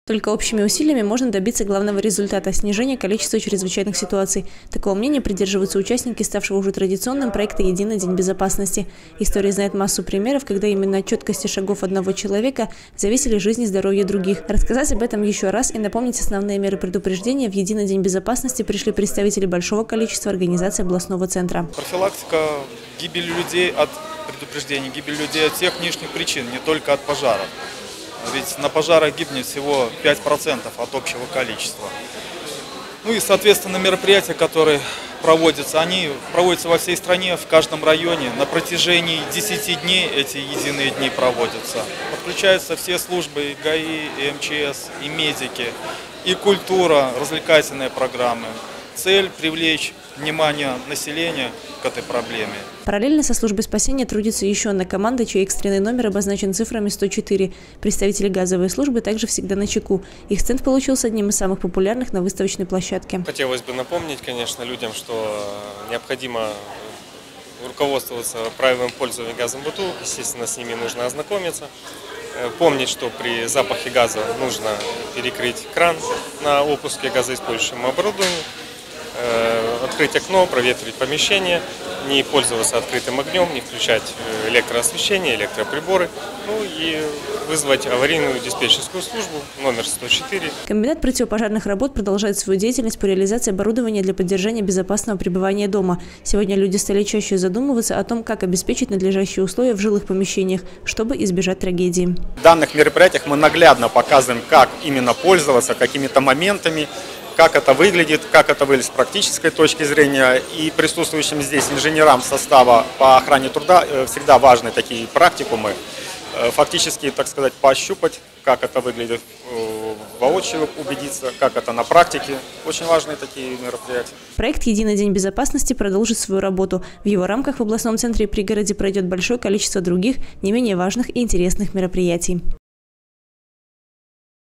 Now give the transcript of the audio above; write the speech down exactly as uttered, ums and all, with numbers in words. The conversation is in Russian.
Только общими усилиями можно добиться главного результата – снижения количества чрезвычайных ситуаций. Такого мнения придерживаются участники, ставшего уже традиционным проекта «Единый день безопасности». История знает массу примеров, когда именно от четкости шагов одного человека зависели жизни и здоровье других. Рассказать об этом еще раз и напомнить основные меры предупреждения в «Единый день безопасности» пришли представители большого количества организаций областного центра. Профилактика гибели людей от предупреждения, гибели людей от всех внешних причин, не только от пожаров. Ведь на пожарах гибнет всего пять процентов от общего количества. Ну и, соответственно, мероприятия, которые проводятся, они проводятся во всей стране, в каждом районе. На протяжении десяти дней эти единые дни проводятся. Подключаются все службы, и ГАИ, и МЧС, и медики, и культура, развлекательные программы. Цель – привлечь внимание населения к этой проблеме. Параллельно со службой спасения трудится еще одна команда, чей экстренный номер обозначен цифрами сто четыре. Представители газовой службы также всегда начеку. Их стенд получился одним из самых популярных на выставочной площадке. Хотелось бы напомнить, конечно, людям, что необходимо руководствоваться правилами пользования газом в быту. Естественно, с ними нужно ознакомиться. Помнить, что при запахе газа нужно перекрыть кран на опуске газоиспользующему оборудованию, открыть окно, проветрить помещение, не пользоваться открытым огнем, не включать электроосвещение, электроприборы, ну и вызвать аварийную диспетчерскую службу номер сто четыре. Комбинат противопожарных работ продолжает свою деятельность по реализации оборудования для поддержания безопасного пребывания дома. Сегодня люди стали чаще задумываться о том, как обеспечить надлежащие условия в жилых помещениях, чтобы избежать трагедии. В данных мероприятиях мы наглядно показываем, как именно пользоваться какими-то моментами, как это выглядит, как это выглядит с практической точки зрения. И присутствующим здесь инженерам состава по охране труда всегда важны такие практикумы. Фактически, так сказать, пощупать, как это выглядит воочию, убедиться, как это на практике. Очень важные такие мероприятия. Проект «Единый день безопасности» продолжит свою работу. В его рамках в областном центре и пригороде пройдет большое количество других, не менее важных и интересных мероприятий.